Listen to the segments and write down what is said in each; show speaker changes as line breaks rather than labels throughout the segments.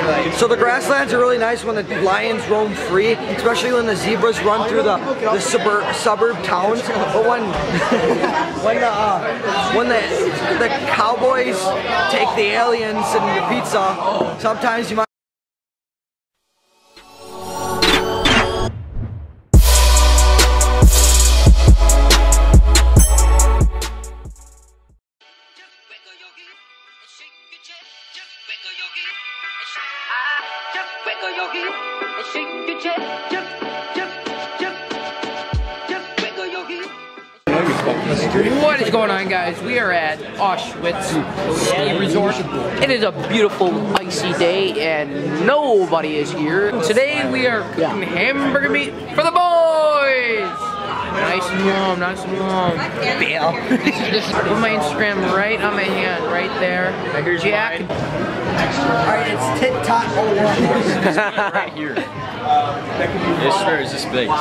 So the grasslands are really nice when the lions roam free, especially when the zebras run through the suburb towns. But when the cowboys take the aliens and your pizza, sometimes you might.
What is going on, guys? We are at Auschwitz Ski Resort. It is a beautiful icy day and nobody is here. Today we are cooking hamburger meat for the boys! Nice and warm, nice and warm. Yeah. Put my Instagram right on my hand, right there. Here's Jack.
Alright, it's tit-tot 01.
Right here. This square is this big.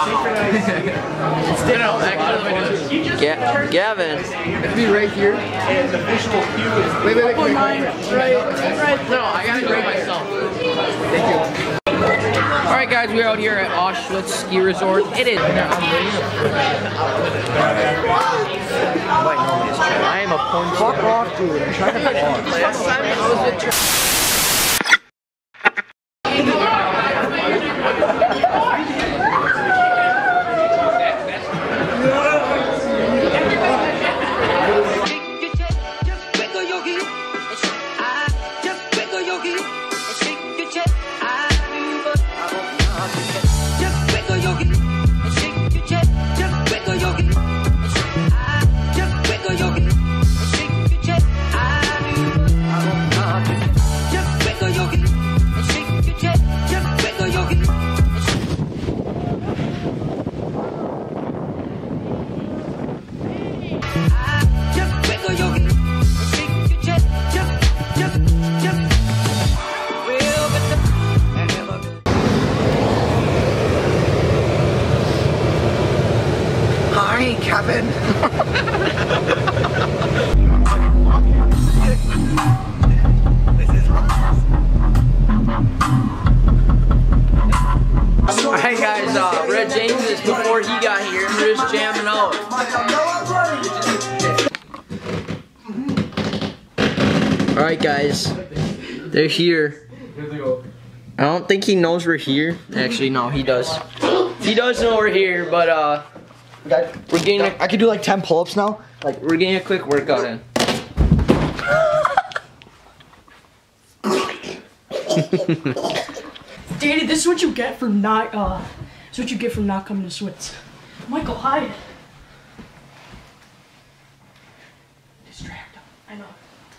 Gavin.
It'd be right here.
Wait. Right. No, I gotta do it myself. Thank you. Alright guys, we're out here at Auschwitz Ski Resort. It is. I am a porn star.
Fuck off, dude. I'm trying to vlog.
Last time I was with
Hi, Kevin.
Hey guys, Red James is before he got here. We're just jamming out. Alright guys, they're here. I don't think he knows we're here. Actually, no, he does. He does know we're here, but we're getting
I could do like 10 pull-ups now.
like we're getting a quick workout in.
Danny, this is what you get for not this is what you get from not coming to Switz. Michael, hide. Distract him. I know.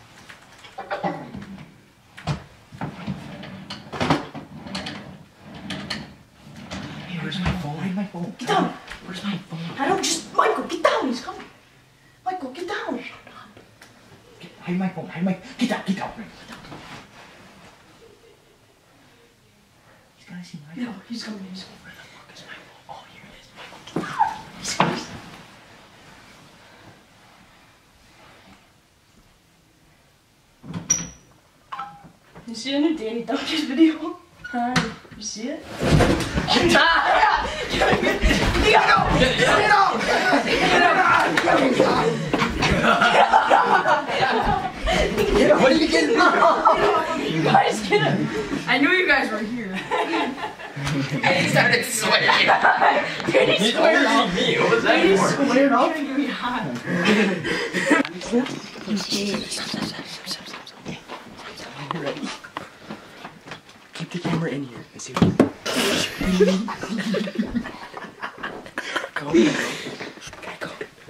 Hey, where's my phone? Where's my phone?
Get down!
Where's my phone?
I don't just Michael, get down, he's coming. Michael, get down.
Hide my phone. Hide my. Get down. Get down. He's gonna see my phone.
No, he's coming. He's coming.
Where the fuck is my phone? Oh, here it is. Michael, get down.
You see the new Danny Dunker's video? Hi. You see it?
Get out! What are you getting?
You guys get him. I knew you guys were here.
He started sweating.
Danny squared up.
Me, what was that
Danny
for?
squared up. Trying to get me hot.
You ready? Keep the camera in here. Let's see what Go. Okay, go.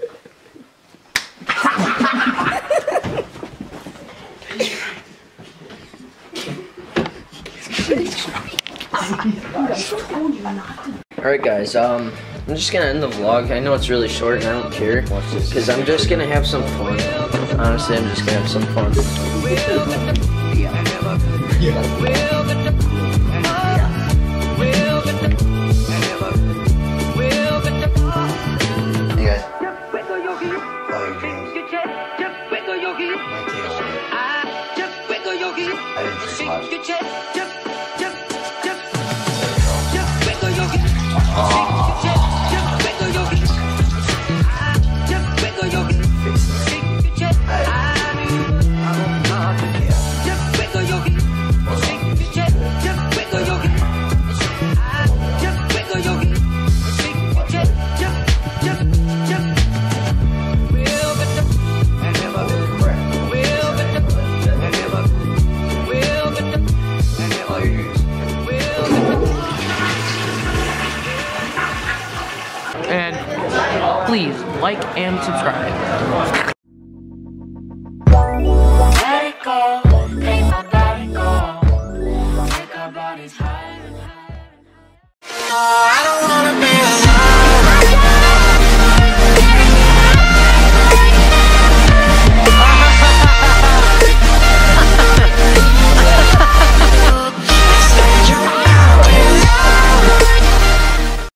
Alright guys, I'm just gonna end the vlog. I know it's really short and I don't care. Because I'm just gonna have some fun. Honestly, I'm just gonna have some fun.
Hey guys. Follow your dreams. My tail on it. I didn't drink much.
like and subscribe.
Let it go, make my body go, make our bodies higher and higher. I don't wanna be